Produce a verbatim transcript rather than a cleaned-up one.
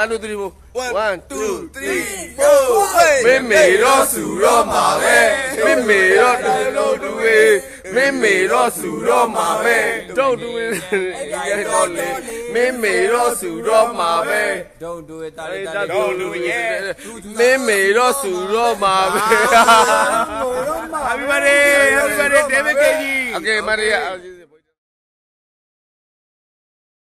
one two three four one two three four မင်းမေတော့စုတော့မှာပဲမင်းမေတော့don't do it မင်းမေတော့စုတော့မှာပဲ don't do it တော့လေမင်းမေတော့စုတော့မှာပဲ don't do it တာလေးတာလေး don't do it မင်းမေတော့စုတော့မှာပဲ Happy birthday Happy birthday David K G Okay Maria